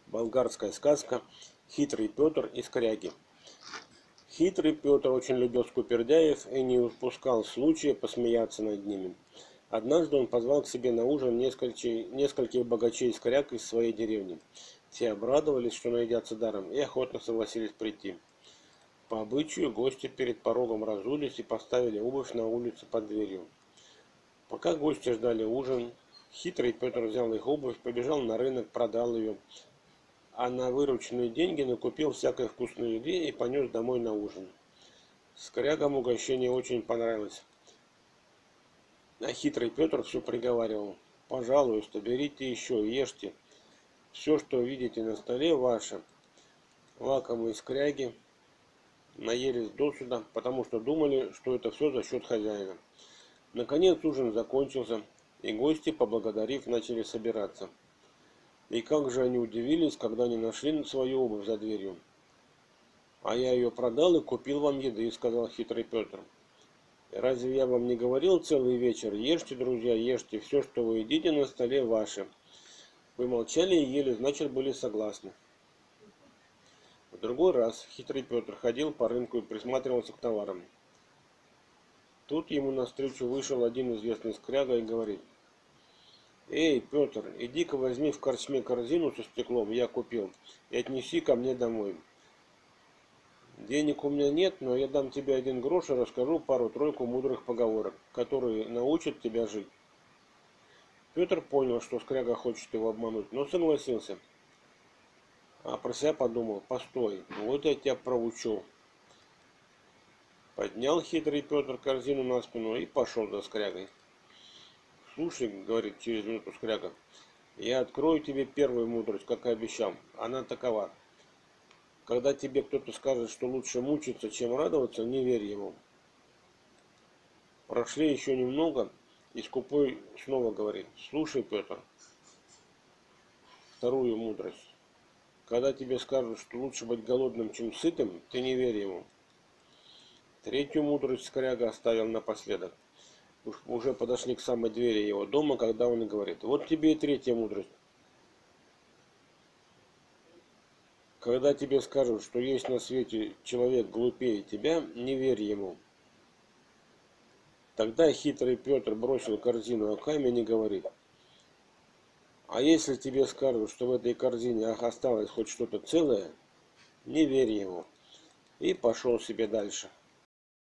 Болгарская сказка «Хитрый Петр и скряги». Хитрый Петр очень любил скупердяев и не упускал случая посмеяться над ними. Однажды он позвал к себе на ужин нескольких богачей-скряг из своей деревни. Те обрадовались, что наедятся даром, и охотно согласились прийти. По обычаю гости перед порогом разулись и поставили обувь на улице под дверью. Пока гости ждали ужин, хитрый Петр взял их обувь, побежал на рынок, продал ее, а на вырученные деньги накупил всякой вкусной еды и понес домой на ужин. Скрягам угощение очень понравилось, а хитрый Петр все приговаривал: «Пожалуйста, берите еще, ешьте, все, что видите на столе, ваше». Лакомые скряги наелись досыта, потому что думали, что это все за счет хозяина. Наконец ужин закончился, и гости, поблагодарив, начали собираться. И как же они удивились, когда не нашли свою обувь за дверью. «А я ее продал и купил вам еды», — сказал хитрый Петр. «Разве я вам не говорил целый вечер: ешьте, друзья, ешьте, все, что вы едите на столе, ваше». Вы молчали и ели, значит, были согласны. В другой раз хитрый Петр ходил по рынку и присматривался к товарам. Тут ему навстречу вышел один известный скряга и говорит: «Эй, Петр, иди-ка возьми в корчме корзину со стеклом, я купил, и отнеси ко мне домой. Денег у меня нет, но я дам тебе 1 грош и расскажу пару-тройку мудрых поговорок, которые научат тебя жить». Петр понял, что скряга хочет его обмануть, но согласился. А про себя подумал: «Постой, вот я тебя проучу». Поднял хитрый Петр корзину на спину и пошел за скрягой. «Слушай, — говорит через минуту скряга, — я открою тебе первую мудрость, как и обещал. Она такова: когда тебе кто-то скажет, что лучше мучиться, чем радоваться, не верь ему». Прошли еще немного, и скупой снова говорит: «Слушай, Петр, вторую мудрость. Когда тебе скажут, что лучше быть голодным, чем сытым, ты не верь ему». Третью мудрость скряга оставил напоследок. Уже подошли к самой двери его дома, когда он и говорит: «Вот тебе и третья мудрость. Когда тебе скажут, что есть на свете человек глупее тебя, не верь ему». Тогда хитрый Петр бросил корзину о камень и говорит: «А если тебе скажут, что в этой корзине осталось хоть что-то целое, не верь ему». И пошел себе дальше.